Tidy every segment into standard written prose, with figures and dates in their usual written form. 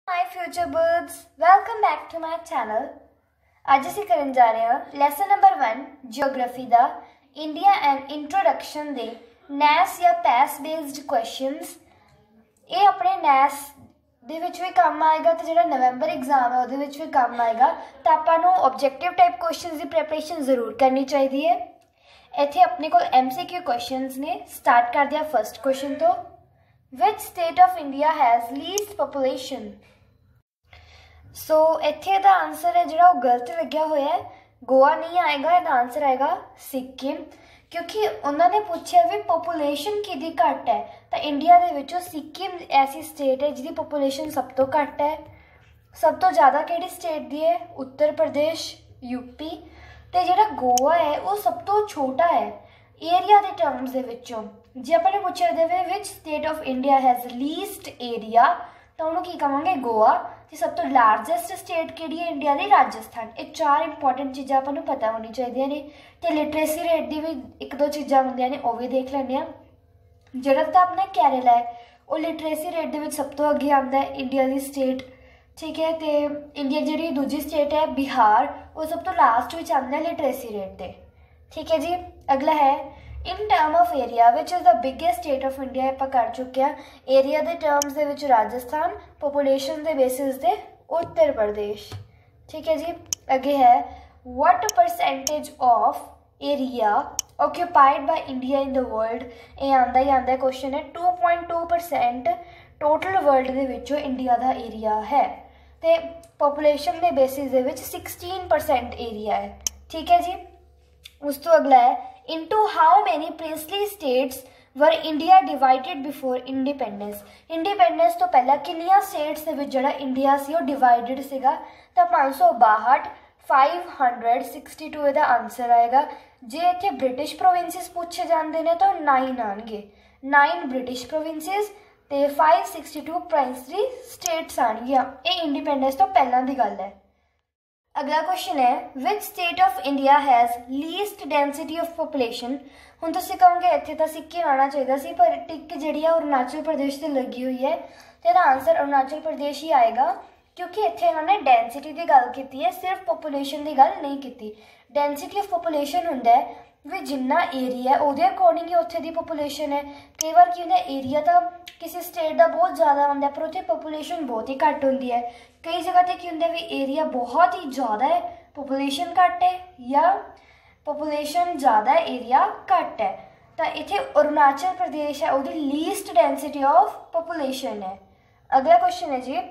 Hi future birds, welcome back to my channel. ਅੱਜ ਅਸੀਂ ਕਰਨ ਜਾ ਰਹੇ ਹਾਂ ਲੈਸਨ ਨੰਬਰ 1 ਜਿਓਗ੍ਰਾਫੀ ਦਾ ਇੰਡੀਆ ਐਂਡ ਇੰਟਰੋਡਕਸ਼ਨ ਦੇ ਨੈਸ ਜਾਂ ਪੈਸ ਬੇਸਡ ਕੁਐਸਚਨਸ। ਇਹ ਆਪਣੇ ਨੈਸ ਦੇ ਵਿੱਚ ਵੀ ਕੰਮ ਆਏਗਾ ਤੇ ਜਿਹੜਾ ਨਵੰਬਰ ਐਗਜ਼ਾਮ ਹੈ ਉਹਦੇ ਵਿੱਚ ਵੀ ਕੰਮ ਆਏਗਾ, ਤਾਂ ਆਪਾਂ ਨੂੰ ਆਬਜੈਕਟਿਵ ਟਾਈਪ ਕੁਐਸਚਨਸ ਦੀ ਪ੍ਰੈਪਰੇਸ਼ਨ ਜ਼ਰੂਰ ਕਰਨੀ ਚਾਹੀਦੀ ਹੈ। ਇੱਥੇ ਆਪਣੇ ਕੋਲ MCQ ਕੁਐਸਚਨਸ ਨੇ। ਸਟਾਰਟ ਕਰਦੇ ਹਾਂ ਫਸਟ ਕੁਐਸਚਨ ਤੋਂ। Which state of India has least population? So इत्थे दा आंसर है जिहड़ा वो गलत लग्या होया है, गोवा नहीं आएगा। इहदा आंसर आएगा सिक्किम, क्योंकि उन्होंने पूछा भी पॉपुलेशन किहदी घट है, तो इंडिया दे विचों सिक्किम ऐसी स्टेट है जिहदी पॉपुलेशन सब तो घट है। सब तो ज़्यादा किहड़ी स्टेट दी है? उत्तर प्रदेश, यूपी। तो जिहड़ा गोवा है वो सब तो छोटा है एरिया के टर्म्स दे विचों। जे आपने पूछा जाए which state of India has least area, तो उन्होंने की कहांगे गोवा। तो सब तो लार्जेस्ट स्टेट किहड़ी है इंडिया की? राजस्थान। ये चार इंपॉर्टेंट चीज़ां आपां नूं पता होनी चाहिए ने। तो लिटरेसी रेट की भी एक दो चीज़ां होंदियां ने, वो भी देख लैंदे आ। जिहड़ा तो अपना केरला है वो लिटरेसी रेट दे विच सब तो अगे आंदा है इंडिया की स्टेट, ठीक है। तो इंडिया जिहड़ी दूजी स्टेट है बिहार, वो सब तो लास्ट में आंदा है लिटरेसी रेट दे, ठीक है जी। अगला है in term of area which is the biggest state of India. आप कर चुके हैं एरिया के टर्म्स दे विच राजस्थान, पॉपुलेशन के बेसिस दे उत्तर प्रदेश, ठीक है जी। अगे है what percentage of area occupied by India in the world. ये आंदा ही आंदा क्वेश्चन है। 2.2% टोटल वर्ल्ड दे विचों इंडिया का एरिया है, तो पॉपुलेशन के बेसिस दे विच 16% एरिया है, ठीक है जी। उस तो अगला है into how many princely states were India divided before independence। Independence तो पहला किन्नियां स्टेट्स दे विच जिहड़ा इंडिया सी वो डिवाइडेड सीगा? तो 562, 562 इहदा आंसर आएगा। जे इत्थे ब्रिटिश प्रोविंसेस पूछे जाते हैं तो 9 आएंगे, 9 ब्रिटिश प्रोविंसेस ते 562 प्रिंसली स्टेट्स आएंगियां। ये इंडिपेंडेंस तो पहला दी गल है। अगला क्वेश्चन है which state of India has least density of population. हुण तुसीं कहोगे इत्थे तां सिक्किम आना चाहिए सी, पर टिक जिहड़ी है अरुणाचल प्रदेश से लगी हुई है, तो इहदा आंसर अरुणाचल प्रदेश ही आएगा, क्योंकि इत्थे इन्होंने डेंसिटी की गल की है, सिर्फ पॉपुलेशन की गल नहीं की। डेंसिटी ऑफ पॉपुलेशन हुंदा है भी जिन्ना एरिया है उहदे अकॉर्डिंग ही उत्थे दी पॉपुलेशन है। कई बार की होंदा एरिया तो किसी स्टेट का बहुत ज़्यादा होंदा पर उत्थे पॉपुलेशन बहुत ही घट होंदी है। कई जगह ते की होंदा भी एरिया बहुत ही ज़्यादा है पॉपुलेशन घट है, या पॉपुलेशन ज़्यादा है एरिया घट है। तो इत्थे अरुणाचल प्रदेश है उहदी लीस्ट डेंसिटी ऑफ पॉपुलेशन है। अगला क्वेश्चन है जी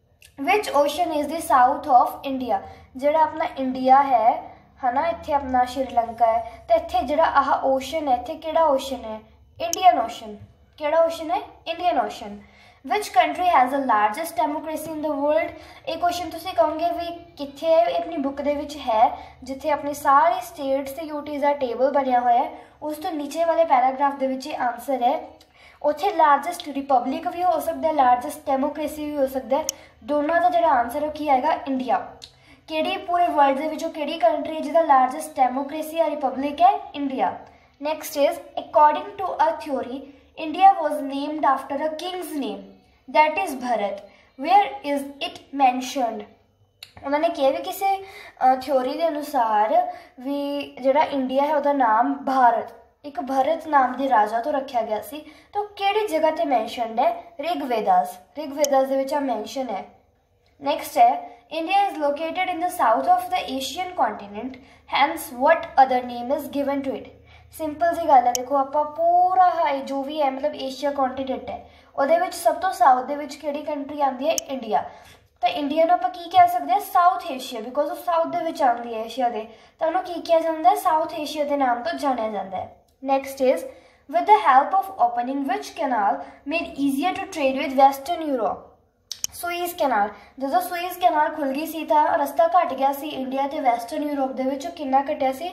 which ocean is the south of India. जिहड़ा अपना इंडिया है ना, इत्थे अपना श्रीलंका है, तो इत्थे जिहड़ा आह ओशन है, इत्थे किहड़ा ओशन है? Indian Ocean. किहड़ा ओशन है? Indian Ocean. Which country has the largest democracy in the world. एक क्वेश्चन तुसीं कहोगे भी कित्थे है? अपनी बुक दे विच है जिथे अपनी सारी स्टेट्स ते यूटीज़ का टेबल बनया हुआ है, उस तो नीचे वाले पैराग्राफ दे विच आंसर है। उत्थे लार्जेस्ट रिपब्लिक भी हो सकता है, लार्जेस्ट डेमोक्रेसी भी हो सकता है। दोनों का जिहड़ा आंसर है की आएगा इंडिया। किहड़ी पूरे वर्ल्ड दे विचों किहड़ी कंट्री है जिहदा लार्जेस्ट डेमोक्रेसी या रिपब्लिक है? India. Next is according to a theory India was named after a king's name that is Bharat. Where is it mentioned. उन्होंने कहा भी किसी थ्योरी के अनुसार भी जिहड़ा इंडिया है उसका नाम भारत, एक भरत नाम के राजा तो रखा गया सी। तो किहड़ी जगह ते मैंशनड है? ऋग्वेदास। ऋग्वेदास दे विच मैंशन है। नेक्स्ट है India is located in the south of the Asian continent, hence what other name is given to it. Simple सी गल है, देखो आप पूरा हाई जो भी है मतलब एशिया कॉन्टिनेंट है ਉਹਦੇ ਵਿੱਚ सब तो साउथ ਦੇ ਵਿੱਚ ਕਿਹੜੀ कंट्री आती है? इंडिया। तो इंडिया ਨੂੰ ਆਪਾਂ ਕੀ ਕਹਿ ਸਕਦੇ ਹਾਂ? ਸਾਊਥ ਏਸ਼ੀਆ, ਬਿਕੋਜ਼ ਉਹ ਸਾਊਥ ਦੇ ਵਿੱਚ ਆਉਂਦੀ ਹੈ ਏਸ਼ੀਆ ਦੇ, ਤਾਂ ਉਹਨੂੰ ਕੀ ਕਿਹਾ ਜਾਂਦਾ ਹੈ? ਸਾਊਥ ਏਸ਼ੀਆ ਦੇ ਨਾਮ ਤੋਂ ਜਾਣਿਆ ਜਾਂਦਾ ਹੈ। Next is with the help of opening which canal made easier to trade with western Europe. Suez canal, जो सुइज कैनाल खुल गई सी तो रस्ता घट गया सी इंडिया ते वैसटर्न यूरोप दे विच। कितना घटिया सी?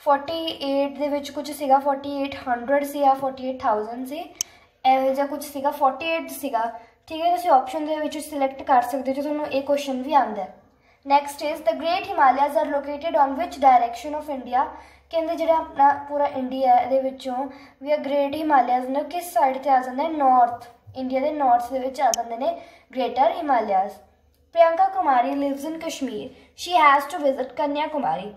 48 दे विच कुछ सीगा, 4800 सी या 48,000 सी, एवं जिहा कुछ सीगा, 48 सीगा, ठीक है। तुसीं ऑप्शन दे विच सिलेक्ट कर सकते हो जो तुहानूं ये क्वेश्चन भी आंदा है। Next is the great Himalayas are located on which direction of India. कहते जिहड़ा अपना पूरा इंडिया है इहदे विचों भी ग्रेट हिमालयाज ने किस साइड ते आ जांदा है? नॉर्थ इंडिया के नॉर्थ दे विच आ जांदे ने greater Himalayas. Priyanka Kumari lives in Kashmir, she has to visit Kanyakumari.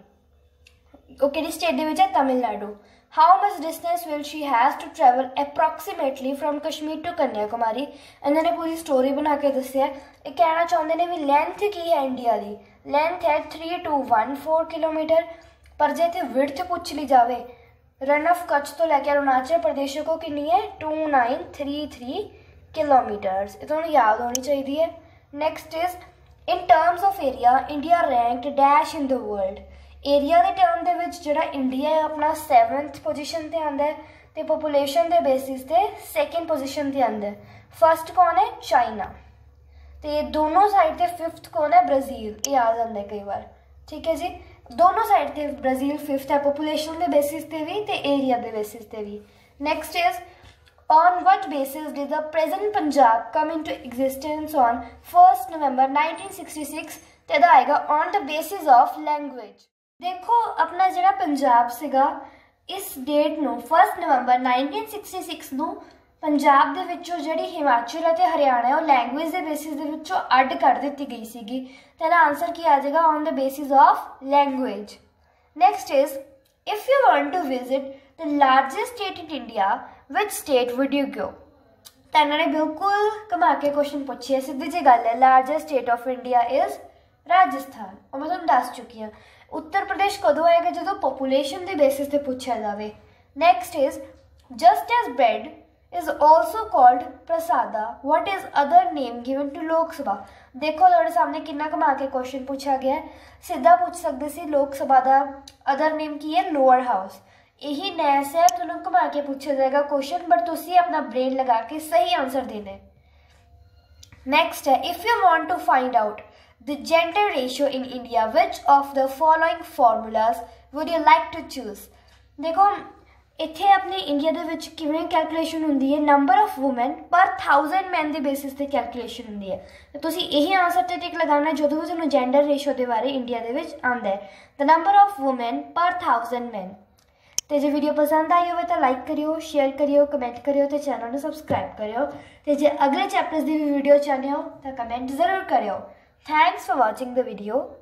वो किहड़ी स्टेट दे विच है? Tamil Nadu. How much distance will she has to travel approximately from Kashmir to Kanyakumari. इन्होंने पूरी स्टोरी बना के दस्सिया। ये कहना चाहते हैं भी लेंथ की है इंडिया की, लेंथ है 3214 किलोमीटर। पर जे इत्थे विड्थ पूछ ली जाए, रन ऑफ कच्छ तो लैके अरुणाचल प्रदेश को कितनी है? 2933 किलोमीटर्स। ये तुहानूं याद होनी चाहिए है। Next is in terms of area India ranked dash in the world. Area के टर्म के जोड़ा इंडिया है अपना 7th पोजीशन पर आता है, तो पॉपूलेशन के बेसिस से 2nd पोजीशन पर आता है। फर्स्ट कौन है? चाइना। तो ये दोनों साइड से 5th कौन है? ब्राज़ील। ये आ जाता है कई बार, ठीक है जी। दोनों साइड से ब्राज़ील 5th है, पॉपूलेशन के बेसिस पे भी तो एरिया के बेसिस पे भी। Next is on what basis did the present Punjab come in to existence on 1 November 1966। तो यह आएगा on the basis of language. देखो अपना जोड़ा पंजाब सीगा इस डेट नूं 1 नवंबर 1966 नूं पंजाब दे विचों जिहड़ी हिमाचल और हरियाणा है वो लैंगुएज के बेसिस दे विचों अड कर दी गई सीगी। तो इहदा आंसर की आ जाएगा? On the basis of language. Next is if you want to visit the largest state in India which state would you go. तो इन्होंने बिल्कुल घुमा के क्वेश्चन पूछे, सीधी जी गल है। Largest state of India is Rajasthan, और मैं तुहानूं दस चुकी हाँ। उत्तर प्रदेश कदों आएगा? जो पॉपूलेशन के बेसिस पे पूछा जाए। Next is just as bread is also called prasada, what is other name given to Lok Sabha. देखो तुहाडे सामने कितना घुमा के क्वेश्चन पूछा गया है। सीधा पूछ सकते सी लोक सभा का अदर नेम की है? Lower house. यही नैस है, तुहानूं घुमा के पूछा जाएगा क्वेश्चन, बट तुसीं अपना ब्रेन लगा के सही आंसर देना है। नेक्स्ट है if you want to find out the gender ratio in India, which of the following formulas would you like to choose। देखो इत्थे अपने इंडिया दे विच किवें कैलकुलेशन हुंदी है? नंबर ऑफ वुमेन पर 1000 मैन के बेसिस पे कैलकुलेशन हुंदी है। तो तुसीं यही आंसर ते टिक लगाना जो भी तुहानूं जेंडर रेशो के बारे इंडिया दे विच आंदा है। द नंबर ऑफ वुमेन पर 1000 मैन। तो जो वीडियो पसंद आई हो तो लाइक करियो, शेयर करियो, कमेंट करियो, तो चैनल को सबसक्राइब करियो। तो जो अगले चैप्टर्स की भी वीडियो चाहते हो तो कमेंट जरूर करियो। Thanks for watching the video.